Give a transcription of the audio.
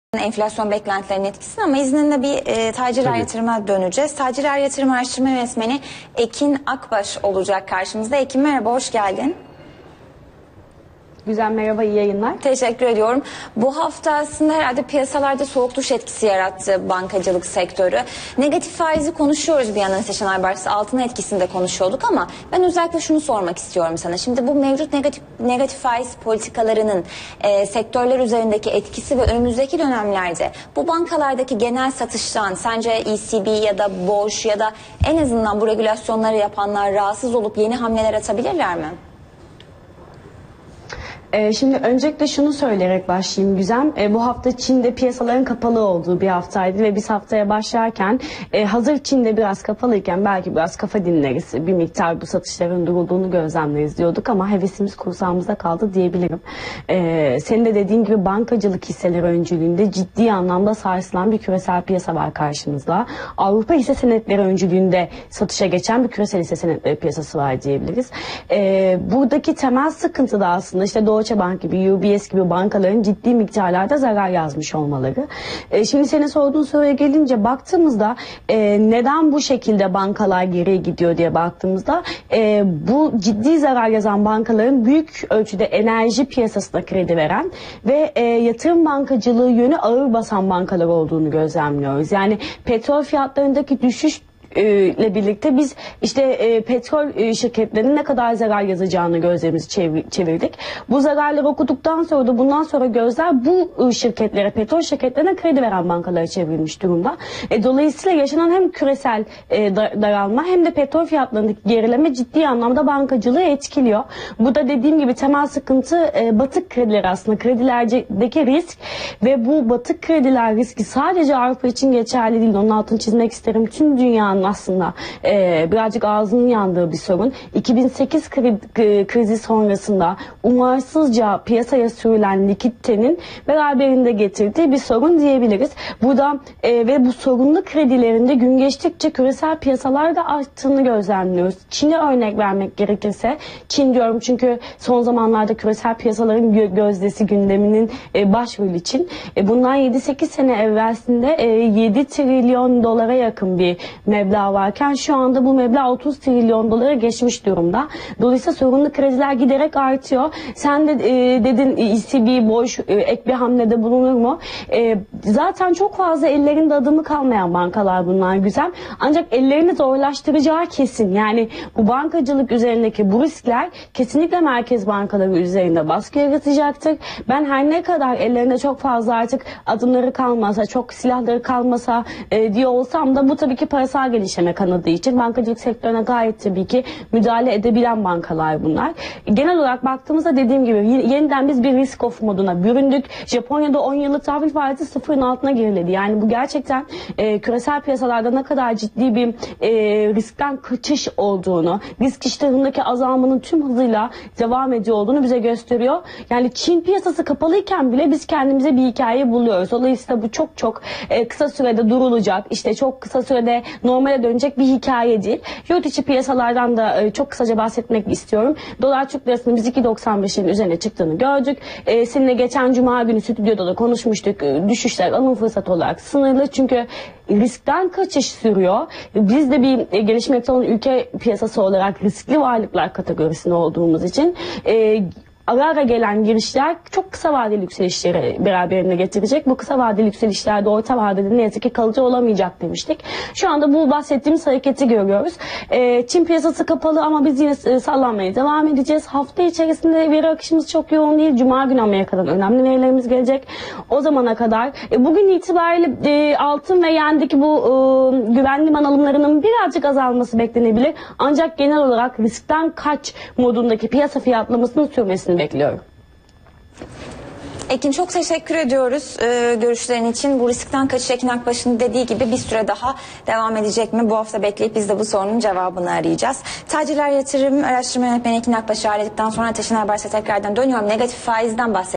Enflasyon beklentilerinin etkisini ama izninle bir tacirler yatırıma döneceğiz. Tacirler Yatırım Araştırma Yönetmeni Ekin Akbaş olacak karşımızda. Ekin merhaba, hoş geldin. Güzel, merhaba, iyi yayınlar. Teşekkür ediyorum. Bu hafta aslında herhalde piyasalarda soğuk duş etkisi yarattı bankacılık sektörü. Negatif faizi konuşuyoruz bir yandan Seçen Aybars'ı, altın etkisini de konuşuyorduk ama ben özellikle şunu sormak istiyorum sana. Şimdi bu mevcut negatif faiz politikalarının sektörler üzerindeki etkisi ve önümüzdeki dönemlerde bu bankalardaki genel satıştan sence ECB ya da BOJ ya da en azından bu regülasyonları yapanlar rahatsız olup yeni hamleler atabilirler mi? Şimdi öncelikle şunu söyleyerek başlayayım Güzem. Bu hafta Çin'de piyasaların kapalı olduğu bir haftaydı ve biz haftaya başlarken hazır Çin'de biraz kapalıyken belki biraz kafa dinleriz, bir miktar bu satışların durulduğunu gözlemleriz diyorduk ama hevesimiz kursağımızda kaldı diyebilirim. Senin de dediğin gibi bankacılık hisseleri öncülüğünde ciddi anlamda sarsılan bir küresel piyasa var karşımızda. Avrupa hisse senetleri öncülüğünde satışa geçen bir küresel hisse senetleri piyasası var diyebiliriz. Buradaki temel sıkıntı da aslında işte Deutsche Bank gibi, UBS gibi bankaların ciddi miktarlarda zarar yazmış olmaları. Şimdi senin sorduğun soruya gelince baktığımızda neden bu şekilde bankalar geriye gidiyor diye baktığımızda bu ciddi zarar yazan bankaların büyük ölçüde enerji piyasasına kredi veren ve yatırım bankacılığı yönü ağır basan bankalar olduğunu gözlemliyoruz. Yani petrol fiyatlarındaki düşüş ile birlikte biz işte petrol şirketlerinin ne kadar zarar yazacağını gözlerimizi çevirdik. Bu zararları okuduktan sonra da bundan sonra gözler bu şirketlere, petrol şirketlerine kredi veren bankalara çevrilmiş durumda. Dolayısıyla yaşanan hem küresel daralma hem de petrol fiyatlarındaki gerileme ciddi anlamda bankacılığı etkiliyor. Bu da dediğim gibi temel sıkıntı batık krediler aslında. Kredilerdeki risk ve bu batık krediler riski sadece Avrupa için geçerli değil. Onun altını çizmek isterim. Tüm dünyanın aslında birazcık ağzının yandığı bir sorun. 2008 krizi sonrasında umarsızca piyasaya sürülen likiditenin beraberinde getirdiği bir sorun diyebiliriz. Burada ve bu sorunlu kredilerinde gün geçtikçe küresel piyasalarda arttığını gözlemliyoruz. Çin'e örnek vermek gerekirse, Çin diyorum çünkü son zamanlarda küresel piyasaların gözdesi, gündeminin başrolü Çin. Bundan 7-8 sene evvelsinde 7 trilyon dolara yakın bir meblağ varken şu anda bu meblağ 30 trilyon dolara geçmiş durumda. Dolayısıyla sorunlu krediler giderek artıyor. Sen de dedin ECB, BOJ ek bir hamlede bulunur mu? Zaten çok fazla ellerinde adımı kalmayan bankalar bunlar Güzel. Ancak ellerini zorlaştıracağı kesin. Yani bu bankacılık üzerindeki bu riskler kesinlikle merkez bankaları üzerinde baskı yaratacaktır. Ben her ne kadar ellerinde çok fazla artık adımları kalmasa, çok silahları kalmasa diye olsam da bu tabii ki parasal gelişme kanadı için bankacılık sektörüne gayet tabii ki müdahale edebilen bankalar bunlar. Genel olarak baktığımızda dediğim gibi yeniden biz bir risk off moduna büründük. Japonya'da 10 yıllık tahvil faizi sıfırın altına geriledi. Yani bu gerçekten küresel piyasalarda ne kadar ciddi bir riskten kaçış olduğunu, risk iştahındaki azalmanın tüm hızıyla devam ediyor olduğunu bize gösteriyor. Yani Çin piyasası kapalıyken bile biz kendimize bir hikaye buluyoruz. Dolayısıyla bu çok kısa sürede durulacak, işte çok kısa sürede normale dönecek bir hikaye değil. Yurt içi piyasalardan da çok kısaca bahsetmek istiyorum. Dolar Türk lirasının biz 2.95'in üzerine çıktığını gördük. Seninle geçen cuma günü stüdyoda da konuşmuştuk. Düşüşler alım fırsatı olarak sınırlı. Çünkü riskten kaçış sürüyor. Biz de bir gelişmekte olan ülke piyasası olarak riskli varlıklar kategorisinde olduğumuz için ara gelen girişler çok kısa vadeli yükselişleri beraberinde getirecek. Bu kısa vadeli yükselişlerde orta vadede ne yazık ki kalıcı olamayacak demiştik. Şu anda bu bahsettiğimiz hareketi görüyoruz. Çin piyasası kapalı ama biz yine sallanmaya devam edeceğiz. Hafta içerisinde veri akışımız çok yoğun değil. Cuma günü Amerika'dan önemli verilerimiz gelecek. O zamana kadar bugün itibariyle altın ve yendeki bu güvenli liman alımlarının birazcık azalması beklenebilir. Ancak genel olarak riskten kaç modundaki piyasa fiyatlamasının sürmesini bekliyorum. Ekin çok teşekkür ediyoruz görüşlerin için. Bu riskten kaçış Ekin Akbaş'ın dediği gibi bir süre daha devam edecek mi? Bu hafta bekleyip biz de bu sorunun cevabını arayacağız. Tacirler Yatırım Araştırma Yönetmeni Ekin Akbaş'ı ağırladıktan sonra Seçen Aybars'a tekrardan dönüyorum. Negatif faizden bahsediyorum.